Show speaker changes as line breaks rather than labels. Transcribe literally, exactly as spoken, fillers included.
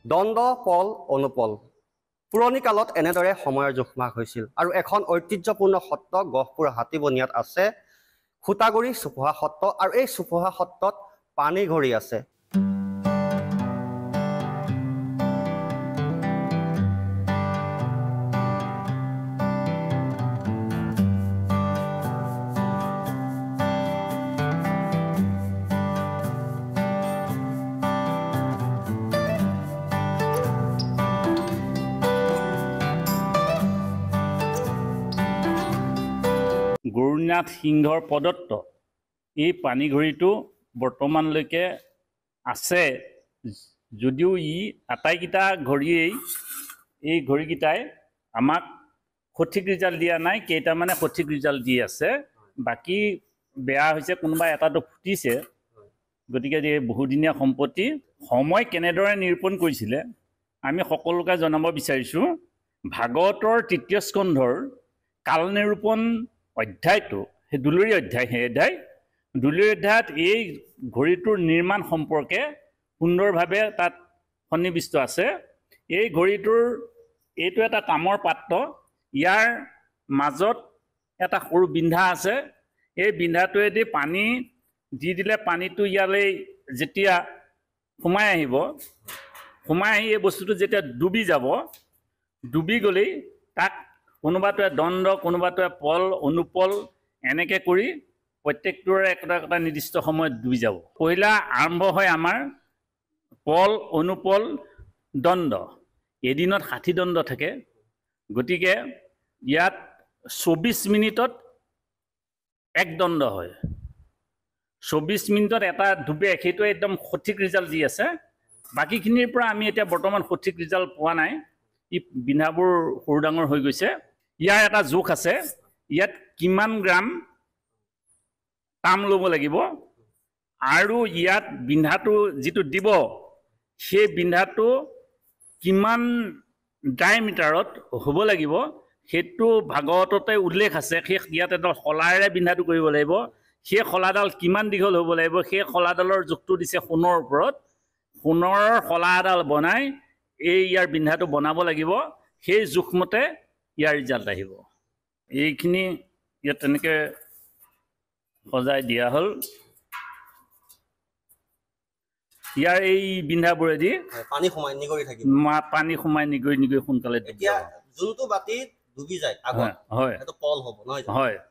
দণ্ড পল অনুপল পুৰণি কালত এনেদৰে সময়ৰ জোখমাখ হৈছিল আৰু এখন ঐতিহ্যপূৰ্ণ সত্ৰ গহপুৰ হাতীবনিয়াত আছে খুটাগুৰি চুপহা সত্ৰ আৰু এই চুপহা সত্ৰত পানী ঘড়ী আছে
গৌৰীনাথ সিংহৰ প্ৰদত্ত এই পানীঘড়ীটো বৰ্তমানলৈকে আছে যদিও ই আটাইকেইটা ঘড়ীয়েই এই ঘড়ীকেইটাই আমাক সঠিক ৰিজাল্ট দিয়া নাই কেইটামানে সঠিক ৰিজাল্ট দি আছে বাকী বেয়া হৈছে কোনোবা এটাটো ফুটিছে গতিকে এই বহুদিনীয়া সম্পত্তি সময় কেনেদৰে নিৰূপণ কৰিছিলে আমি সকলোকে জনাব বিচাৰিছোঁ ভাগৱতৰ তৃতীয় স্কন্ধৰ কাল নিৰূপণ অধ্যায়টো সেই দুলৰী অধ্যায় সেই অধ্যায় দুলৰী অধ্যায়ত এই ঘড়ীটোৰ নিৰ্মাণ সম্পৰ্কে সুন্দৰভাৱে তাত সন্নিৱিষ্ট আছে এই ঘড়ীটোৰ এইটো এটা কামৰ পাত্ৰ ইয়াৰ মাজত এটা সৰু বিন্ধা আছে এই বিন্ধাটোৱেদি পানী দি দিলে পানীটো ইয়ালৈ যেতিয়া সোমাই আহিব সোমাই আহি এই বস্তুটো যেতিয়া ডুবি যাব ডুবি গ'লেই তাক কোনোবাটোৱে দণ্ড কোনোবাটোৱে পল অনুপল এনেকৈ কৰি প্ৰত্যেকটোৰে একটা এটা নিৰ্দিষ্ট সময়ত ডুবি যাব পহিলা আৰম্ভ হয় আমাৰ পল অনুপল দণ্ড এদিনত ষাঠি দণ্ড থাকে গতিকে ইয়াত চৌবিছ মিনিটত এক দণ্ড হয় চৌবিছ মিনিটত এটা ডুবে সেইটো একদম সঠিক ৰিজাল্ট দি আছে বাকীখিনিৰ পৰা আমি এতিয়া বৰ্তমান সঠিক ৰিজাল্ট পোৱা নাই ই বিন্ধাবোৰ সৰু ডাঙৰ হৈ গৈছে ইয়াৰ এটা জোখ আছে ইয়াত কিমান গ্ৰাম তাম ল'ব লাগিব আৰু ইয়াত বিন্ধাটো যিটো দিব সেই বিন্ধাটো কিমান ডায়মিটাৰত হ'ব লাগিব সেইটো ভাগৱততে উল্লেখ আছে সেই ইয়াত এডাল শলাৰে বিন্ধাটো কৰিব লাগিব সেই শলাডাল কিমান দীঘল হ'ব লাগিব সেই শলাডালৰ জোখটো দিছে সোণৰ ওপৰত সোণৰ শলা এডাল বনাই এই ইয়াৰ বিন্ধাটো বনাব লাগিব সেই জোখমতে ইয়াৰ ৰিজাল্ট আহিব এইখিনি ইয়াত তেনেকৈ সজাই দিয়া হ'ল ইয়াৰ এই বিন্ধাবোৰেদি
পানী সোমাই নিগৰি থাকিব
পানী সোমাই নিগৰি নিগৰি সোনকালে
এতিয়া যোনটো বাতি ডুবি যায় আগত
হয়
সেইটো পল হ'ব নহয়
হয়